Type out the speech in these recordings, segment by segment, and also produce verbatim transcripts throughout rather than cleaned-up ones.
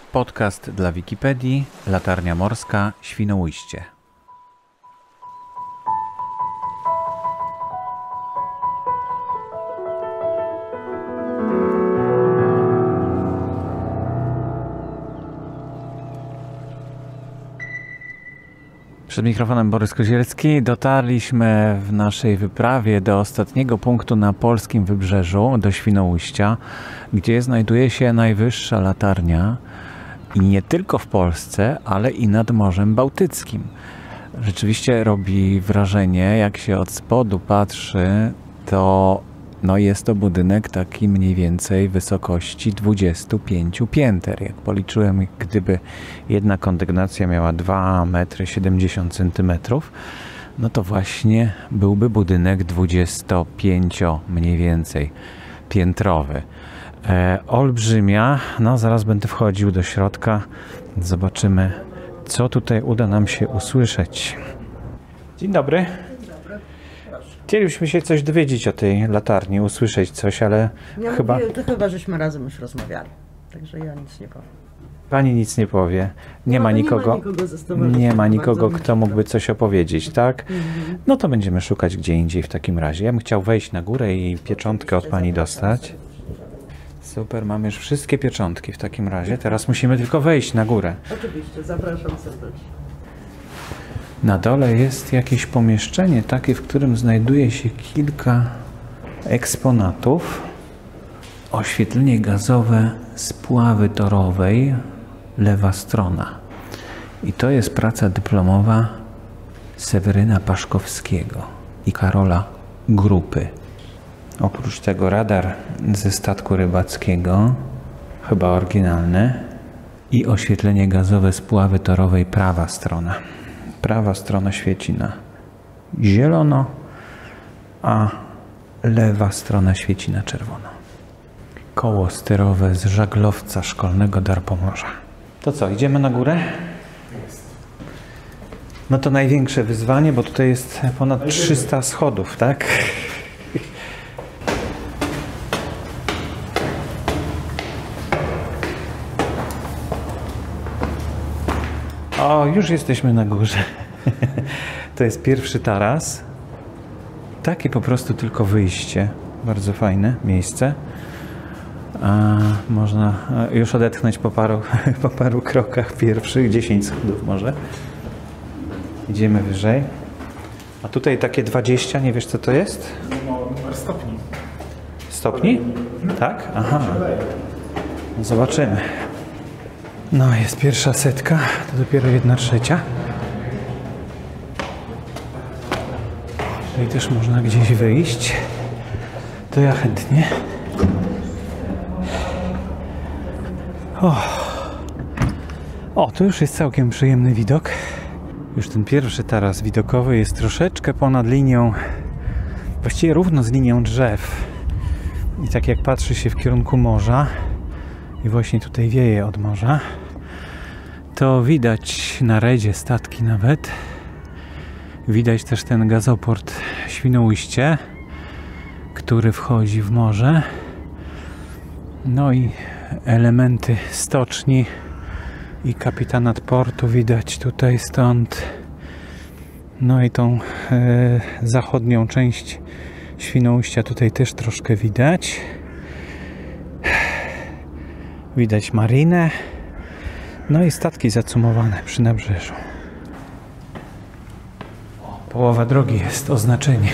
Podcast dla Wikipedii, Latarnia Morska, Świnoujście. Przed mikrofonem Borys Kozielski. Dotarliśmy w naszej wyprawie do ostatniego punktu na polskim wybrzeżu, do Świnoujścia, gdzie znajduje się najwyższa latarnia i nie tylko w Polsce, ale i nad Morzem Bałtyckim. Rzeczywiście robi wrażenie, jak się od spodu patrzy, to no jest to budynek taki mniej więcej wysokości dwudziestu pięciu pięter. Jak policzyłem, gdyby jedna kondygnacja miała dwa metry siedemdziesiąt centymetrów, no to właśnie byłby budynek dwudziestopięcio mniej więcej piętrowy. E, olbrzymia, no zaraz będę wchodził do środka, zobaczymy, co tutaj uda nam się usłyszeć. Dzień dobry. Chcielibyśmy się coś dowiedzieć o tej latarni, usłyszeć coś, ale ja chyba... Mówię, to chyba żeśmy razem już rozmawiali, także ja nic nie powiem. Pani nic nie powie. Nie no, ma nie nikogo, ma nikogo, nie ma nikogo kto mógłby to. coś opowiedzieć, tak? Mhm. No to będziemy szukać gdzie indziej w takim razie. Ja bym chciał wejść na górę i pieczątkę od Pani dostać. Super, mamy już wszystkie pieczątki w takim razie. Teraz musimy tylko wejść na górę. Oczywiście, zapraszam serdecznie. Na dole jest jakieś pomieszczenie takie, w którym znajduje się kilka eksponatów. Oświetlenie gazowe spławy torowej, lewa strona. I to jest praca dyplomowa Seweryna Paszkowskiego i Karola Grupy. Oprócz tego radar ze statku rybackiego, chyba oryginalny, i oświetlenie gazowe spławy torowej, prawa strona. Prawa strona świeci na zielono, a lewa strona świeci na czerwono. Koło sterowe z żaglowca szkolnego Darpomorza. To co, idziemy na górę? No to największe wyzwanie, bo tutaj jest ponad trzysta schodów, tak? O, już jesteśmy na górze. To jest pierwszy taras. Takie po prostu tylko wyjście. Bardzo fajne miejsce. A można już odetchnąć po paru, po paru krokach pierwszych, dziesięć schodów może. Idziemy wyżej. A tutaj takie dwadzieścia, nie wiesz co to jest? Numer stopni. Stopni? Tak? Aha. No zobaczymy. No, jest pierwsza setka, to dopiero jedna trzecia. Jeżeli też można gdzieś wyjść, to ja chętnie. O, o, to już jest całkiem przyjemny widok. Już ten pierwszy taras widokowy jest troszeczkę ponad linią, właściwie równo z linią drzew. I tak jak patrzy się w kierunku morza, i właśnie tutaj wieje od morza, to widać na redzie statki nawet. Widać też ten gazoport Świnoujście, który wchodzi w morze. No i elementy stoczni i kapitanat portu widać tutaj stąd. No i tą e, zachodnią część Świnoujścia tutaj też troszkę widać. Widać marinę, no i statki zacumowane przy nabrzeżu. O, połowa drogi jest oznaczenie.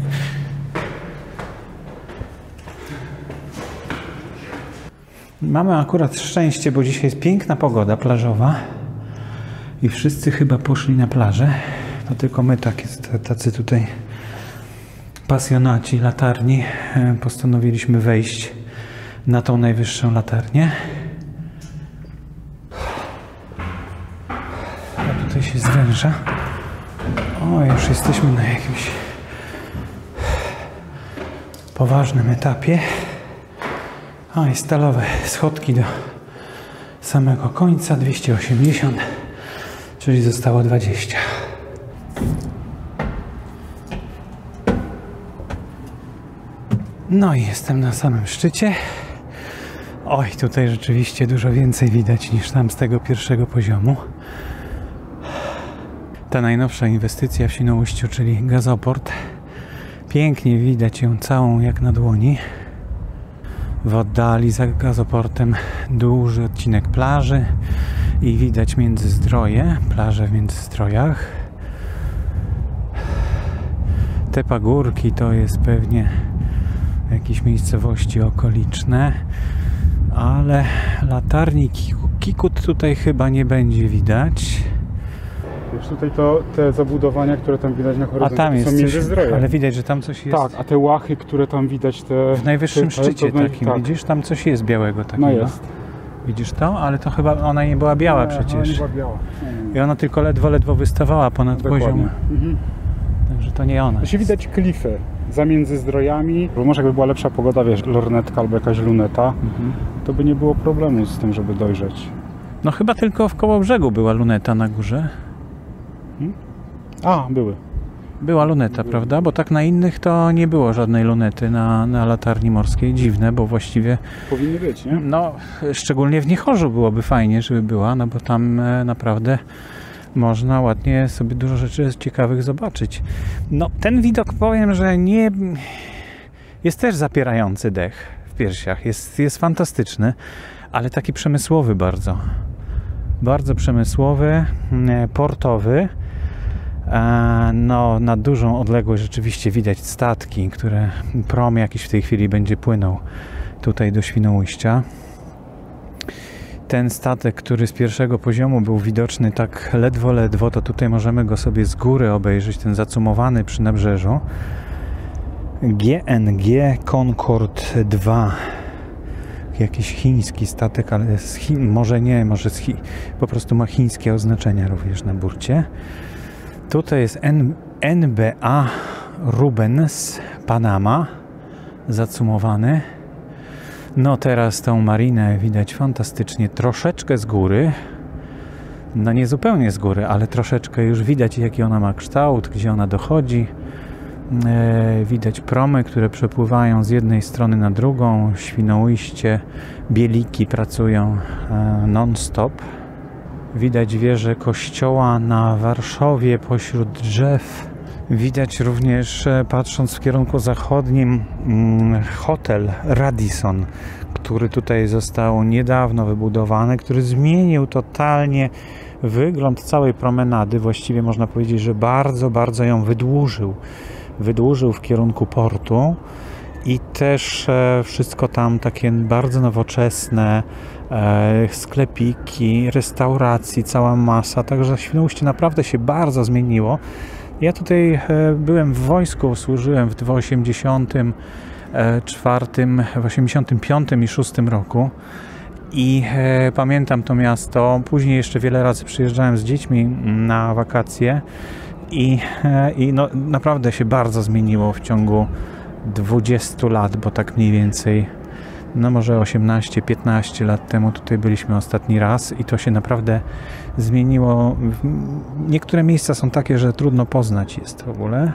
Mamy akurat szczęście, bo dzisiaj jest piękna pogoda plażowa i wszyscy chyba poszli na plażę. To tylko my tak jest, tacy tutaj pasjonaci latarni postanowiliśmy wejść na tą najwyższą latarnię. A tutaj się zwęża. O, już jesteśmy na jakimś poważnym etapie. O, i stalowe schodki do samego końca, dwieście osiemdziesiąt, czyli zostało dwadzieścia. No i jestem na samym szczycie. Oj, tutaj rzeczywiście dużo więcej widać niż tam z tego pierwszego poziomu. Ta najnowsza inwestycja w Świnoujściu, czyli gazoport. Pięknie widać ją całą jak na dłoni. W oddali za gazoportem duży odcinek plaży i widać Międzyzdroje, plaże w Międzyzdrojach. Te pagórki to jest pewnie jakieś miejscowości okoliczne, ale latarni Kikut tutaj chyba nie będzie widać. Wiesz, tutaj to te zabudowania, które tam widać na horyzoncie, a tam jest są Międzyzdroje. Ale widać, że tam coś jest. Tak, a te łachy, które tam widać, te... W najwyższym te, te, szczycie to, to, takim, tak. widzisz? Tam coś jest białego takiego. No jest. Widzisz to? Ale to chyba ona nie była biała nie, przecież. Ona nie była biała. Nie, nie. I ona tylko ledwo, ledwo wystawała ponad Dokładnie. poziom. Mhm. Także to nie ona. To się widać klify za Międzyzdrojami. Bo może jakby była lepsza pogoda, wiesz, lornetka albo jakaś luneta, Mhm. to by nie było problemu z tym, żeby dojrzeć. No chyba tylko w Kołobrzegu była luneta na górze. A, były. Była luneta, prawda? Bo tak na innych to nie było żadnej lunety na, na latarni morskiej. Dziwne, bo właściwie, Powinny być, nie? no szczególnie w Niechorzu byłoby fajnie, żeby była, no bo tam e, naprawdę można ładnie sobie dużo rzeczy ciekawych zobaczyć. No ten widok, powiem, że nie... jest też zapierający dech w piersiach. Jest, jest fantastyczny, ale taki przemysłowy bardzo. Bardzo przemysłowy, portowy. No, na dużą odległość rzeczywiście widać statki, które prom jakiś w tej chwili będzie płynął tutaj do Świnoujścia. Ten statek, który z pierwszego poziomu był widoczny tak ledwo, ledwo, to tutaj możemy go sobie z góry obejrzeć, ten zacumowany przy nabrzeżu. G N G Concorde dwa. Jakiś chiński statek, ale z Chin, może nie, może z Chin, po prostu ma chińskie oznaczenia również na burcie. Tutaj jest N B A Rubens Panama zacumowany. No teraz tą marinę widać fantastycznie, troszeczkę z góry. No nie zupełnie z góry, ale troszeczkę już widać, jaki ona ma kształt, gdzie ona dochodzi. E, widać promy, które przepływają z jednej strony na drugą. Świnoujście, Bieliki pracują e, non-stop. Widać wieżę kościoła na Warszowie pośród drzew. Widać również, patrząc w kierunku zachodnim, hotel Radisson, który tutaj został niedawno wybudowany, który zmienił totalnie wygląd całej promenady. Właściwie można powiedzieć, że bardzo, bardzo ją wydłużył. Wydłużył w kierunku portu i też wszystko tam takie bardzo nowoczesne, sklepiki, restauracji, cała masa, także Świnoujście naprawdę się bardzo zmieniło. Ja tutaj byłem w wojsku, służyłem w osiemdziesiątym czwartym, w osiemdziesiątym piątym i szóstym roku i pamiętam to miasto. Później jeszcze wiele razy przyjeżdżałem z dziećmi na wakacje i, i no, naprawdę się bardzo zmieniło w ciągu dwudziestu lat, bo tak mniej więcej, no może osiemnaście piętnaście lat temu tutaj byliśmy ostatni raz i to się naprawdę zmieniło. Niektóre miejsca są takie, że trudno poznać jest w ogóle.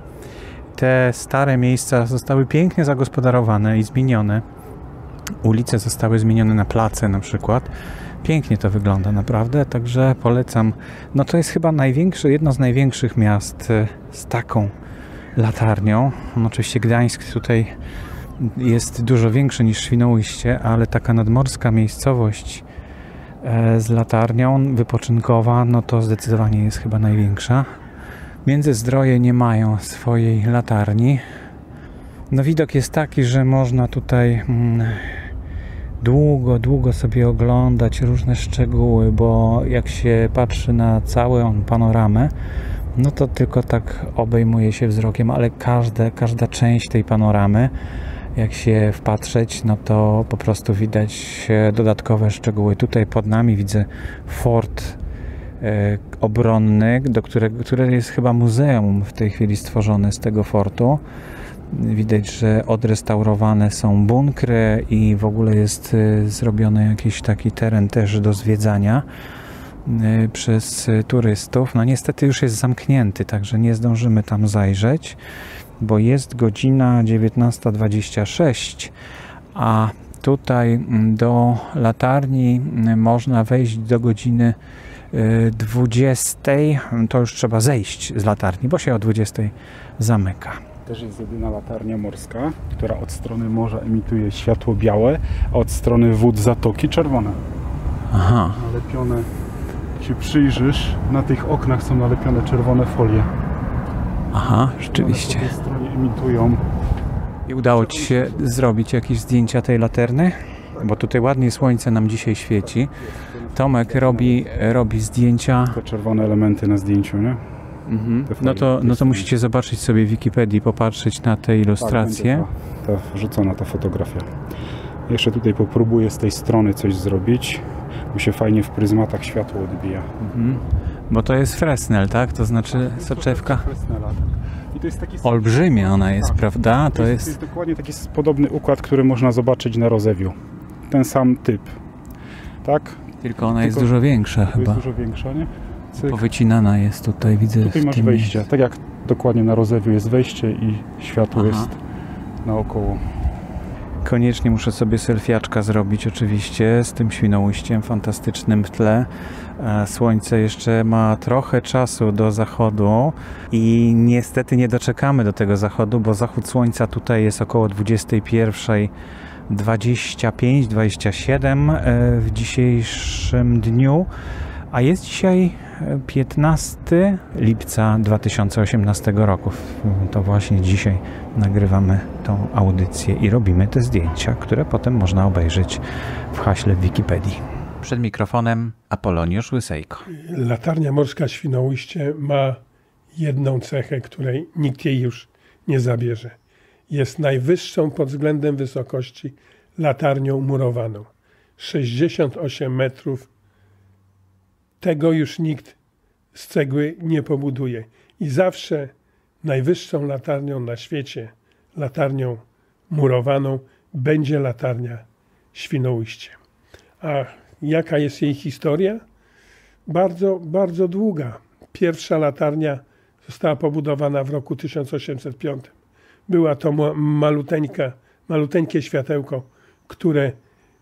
Te stare miejsca zostały pięknie zagospodarowane i zmienione. Ulice zostały zmienione na place na przykład. Pięknie to wygląda naprawdę, także polecam. No to jest chyba największe, jedno z największych miast z taką latarnią. No oczywiście Gdańsk tutaj jest dużo większy niż Świnoujście, ale taka nadmorska miejscowość z latarnią wypoczynkowa, no to zdecydowanie jest chyba największa. Międzyzdroje nie mają swojej latarni. No widok jest taki, że można tutaj mm, długo, długo sobie oglądać różne szczegóły, bo jak się patrzy na całą panoramę, no to tylko tak obejmuje się wzrokiem, ale każde, każda część tej panoramy, jak się wpatrzeć, no to po prostu widać dodatkowe szczegóły. Tutaj pod nami widzę fort e, obronny, do którego, które jest chyba muzeum w tej chwili stworzone z tego fortu. Widać, że odrestaurowane są bunkry i w ogóle jest e, zrobiony jakiś taki teren też do zwiedzania e, przez turystów. No niestety już jest zamknięty, także nie zdążymy tam zajrzeć, bo jest godzina dziewiętnasta dwadzieścia sześć, a Tutaj do latarni można wejść do godziny dwudziestej. To już trzeba zejść z latarni, bo się o dwudziestej zamyka. Też jest jedyna latarnia morska, która od strony morza emituje światło białe, a od strony wód zatoki czerwone. Aha. Nalepione, jak się przyjrzysz, na tych oknach są nalepione czerwone folie. Aha, rzeczywiście. One po tej stronie emitują. I udało Ci się zrobić jakieś zdjęcia tej latarny? Bo tutaj ładnie słońce nam dzisiaj świeci. Tomek robi, robi zdjęcia. Te czerwone elementy na zdjęciu, nie? Mhm. No to, no to musicie zobaczyć sobie w Wikipedii, popatrzeć na te ilustracje. Tak, ta, ta wrzucona ta fotografia. Jeszcze tutaj popróbuję z tej strony coś zrobić, bo się fajnie w pryzmatach światło odbija. Mhm. Bo to jest Fresnel, tak? To znaczy tak, soczewka. Fresnela, tak. I to jest taki olbrzymia ona jest, tak, prawda? To, to, jest, jest... to jest dokładnie taki podobny układ, który można zobaczyć na Rozewiu. Ten sam typ. Tak? Tylko ona Tylko jest dużo większa chyba. Jest dużo większa, nie? Cyk. Powycinana jest tutaj, widzę. Tutaj w masz tym wejście. miejscu. Tak jak dokładnie na Rozewiu jest wejście i światło Aha. jest naokoło. Koniecznie muszę sobie selfiaczka zrobić oczywiście z tym Świnoujściem fantastycznym w tle. Słońce jeszcze ma trochę czasu do zachodu i niestety nie doczekamy do tego zachodu, bo zachód słońca tutaj jest około dwudziestej pierwszej dwadzieścia pięć dwadzieścia siedem w dzisiejszym dniu, a jest dzisiaj piętnastego lipca dwa tysiące osiemnastego roku. To właśnie dzisiaj nagrywamy tą audycję i robimy te zdjęcia, które potem można obejrzeć w haśle w Wikipedii. Przed mikrofonem Apoloniusz Łysejko. Latarnia morska Świnoujście ma jedną cechę, której nikt jej już nie zabierze. Jest najwyższą pod względem wysokości latarnią murowaną. sześćdziesiąt osiem metrów. Tego już nikt z cegły nie pobuduje. I zawsze najwyższą latarnią na świecie, latarnią murowaną, będzie latarnia Świnoujście. A jaka jest jej historia? Bardzo, bardzo długa. Pierwsza latarnia została pobudowana w roku tysiąc osiemset piątym. Była to maluteńka, maluteńkie światełko, które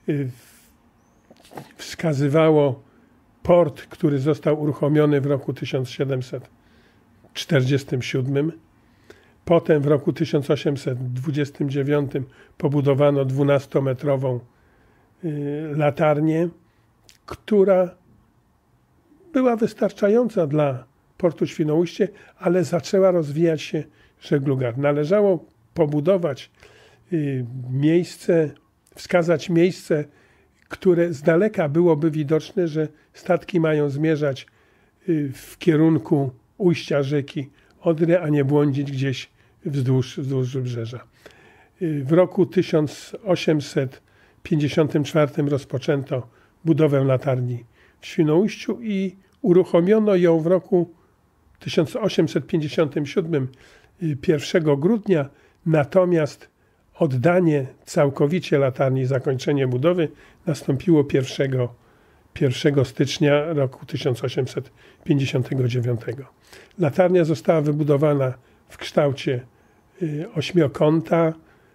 wskazywało port, który został uruchomiony w roku tysiąc siedemset czterdziestym siódmym. Potem w roku tysiąc osiemset dwudziestym dziewiątym pobudowano dwunastometrową latarnię, która była wystarczająca dla portu Świnoujście, ale zaczęła rozwijać się żegluga. Należało pobudować miejsce, wskazać miejsce, które z daleka byłoby widoczne, że statki mają zmierzać w kierunku ujścia rzeki Odry, a nie błądzić gdzieś wzdłuż, wzdłuż wybrzeża. W roku tysiąc osiemset pięćdziesiątym czwartym rozpoczęto budowę latarni w Świnoujściu i uruchomiono ją w roku tysiąc osiemset pięćdziesiątym siódmym, pierwszego grudnia, natomiast oddanie całkowicie latarni, zakończenie budowy nastąpiło pierwszego stycznia roku tysiąc osiemset pięćdziesiątego dziewiątego. Latarnia została wybudowana w kształcie ośmiokąta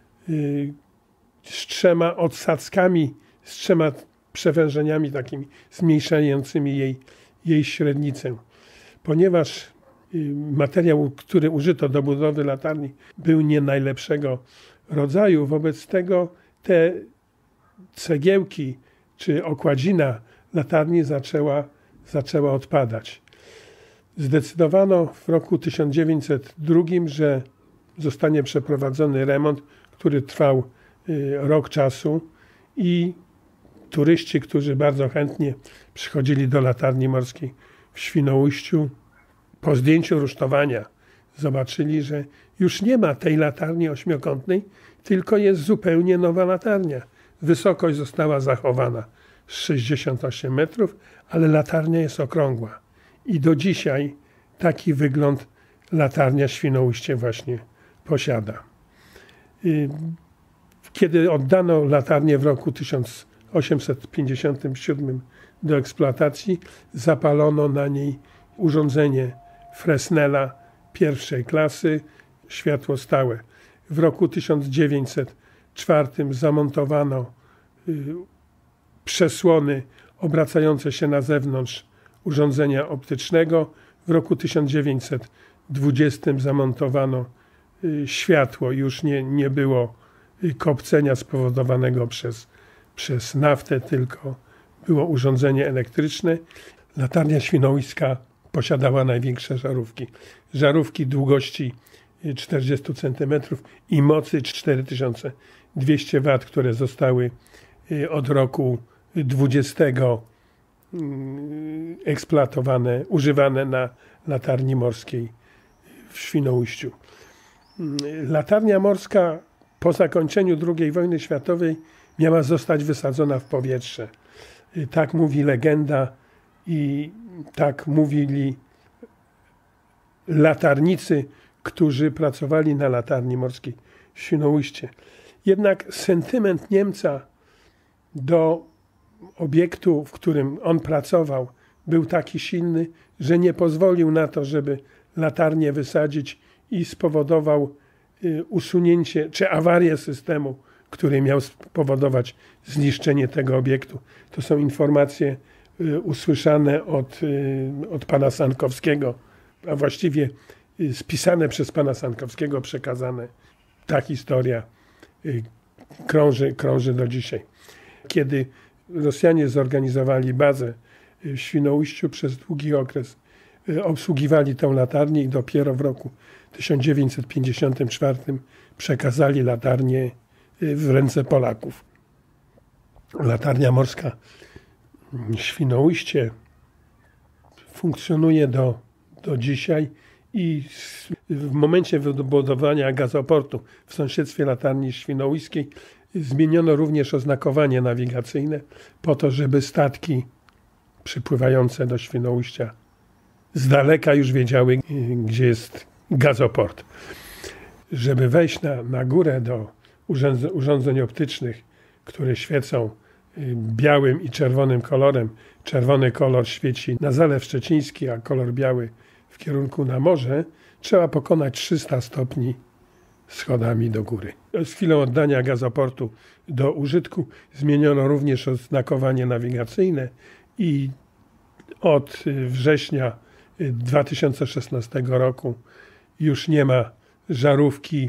z trzema odsadzkami, z trzema przewężeniami takimi zmniejszającymi jej, jej średnicę. Ponieważ materiał, który użyto do budowy latarni, był nie najlepszego rodzaju, wobec tego te cegiełki czy okładzina latarni zaczęła, zaczęła odpadać. Zdecydowano w roku tysiąc dziewięćset drugim, że zostanie przeprowadzony remont, który trwał rok czasu i turyści, którzy bardzo chętnie przychodzili do latarni morskiej w Świnoujściu, po zdjęciu rusztowania zobaczyli, że już nie ma tej latarni ośmiokątnej, tylko jest zupełnie nowa latarnia. Wysokość została zachowana sześćdziesiąt osiem metrów, ale latarnia jest okrągła. I do dzisiaj taki wygląd latarnia Świnoujście właśnie posiada. Kiedy oddano latarnię w roku tysiąc osiemset pięćdziesiątym siódmym do eksploatacji, zapalono na niej urządzenie Fresnela pierwszej klasy, światło stałe. W roku tysiąc dziewięćset czwartym zamontowano przesłony obracające się na zewnątrz urządzenia optycznego. W roku tysiąc dziewięćset dwudziestym zamontowano światło. Już nie, nie było kopcenia spowodowanego przez, przez naftę, tylko było urządzenie elektryczne. Latarnia świnoujska posiadała największe żarówki. Żarówki długości czterdzieści centymetrów i mocy cztery tysiące dwieście watów, które zostały od roku dwudziestego eksploatowane, używane na latarni morskiej w Świnoujściu. Latarnia morska po zakończeniu drugiej wojny światowej miała zostać wysadzona w powietrze. Tak mówi legenda i tak mówili latarnicy, którzy pracowali na latarni morskiej w Świnoujście. Jednak sentyment Niemca do obiektu, w którym on pracował, był taki silny, że nie pozwolił na to, żeby latarnię wysadzić i spowodował usunięcie czy awarię systemu, który miał spowodować zniszczenie tego obiektu. To są informacje usłyszane od, od pana Sankowskiego, a właściwie spisane przez pana Sankowskiego, przekazane. Ta historia krąży, krąży do dzisiaj. Kiedy Rosjanie zorganizowali bazę w Świnoujściu, przez długi okres obsługiwali tę latarnię i dopiero w roku tysiąc dziewięćset pięćdziesiątym czwartym przekazali latarnię w ręce Polaków. Latarnia morska w Świnoujście funkcjonuje do, do dzisiaj i w momencie wybudowania gazoportu w sąsiedztwie latarni świnoujskiej zmieniono również oznakowanie nawigacyjne po to, żeby statki przypływające do Świnoujścia z daleka już wiedziały, gdzie jest gazoport. Żeby wejść na, na górę do urządzeń, urządzeń optycznych, które świecą białym i czerwonym kolorem. Czerwony kolor świeci na Zalew Szczeciński, a kolor biały w kierunku na morze. Trzeba pokonać trzysta stopni schodami do góry. Z chwilą oddania gazoportu do użytku zmieniono również oznakowanie nawigacyjne i od września dwa tysiące szesnastego roku już nie ma żarówki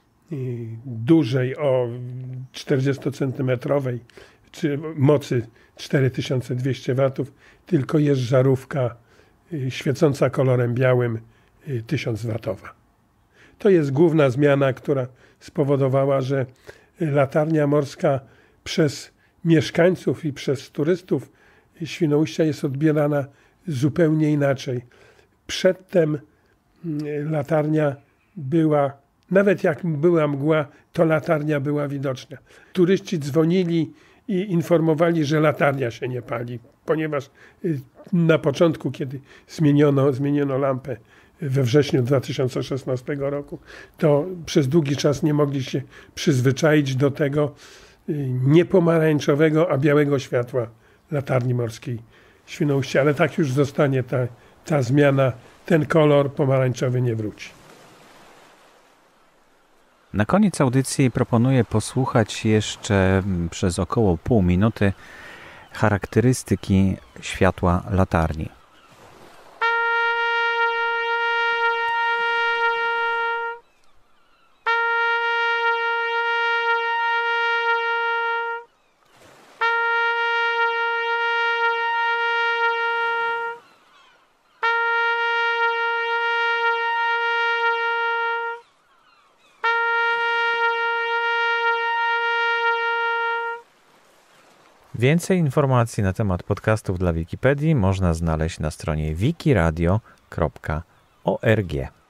dużej o czterdziestocentymetrowej czy mocy cztery tysiące dwieście watów, tylko jest żarówka świecąca kolorem białym tysiąc watowa. To jest główna zmiana, która spowodowała, że latarnia morska przez mieszkańców i przez turystów Świnoujścia jest odbierana zupełnie inaczej. Przedtem latarnia była, nawet jak była mgła, to latarnia była widoczna. Turyści dzwonili i informowali, że latarnia się nie pali, ponieważ na początku, kiedy zmieniono, zmieniono lampę we wrześniu dwa tysiące szesnastego roku, to przez długi czas nie mogli się przyzwyczaić do tego nie pomarańczowego, a białego światła latarni morskiej Świnoujścia. Ale tak już zostanie ta, ta zmiana, ten kolor pomarańczowy nie wróci. Na koniec audycji proponuję posłuchać jeszcze przez około pół minuty charakterystyki światła latarni. Więcej informacji na temat podcastów dla Wikipedii można znaleźć na stronie wikiradio kropka org.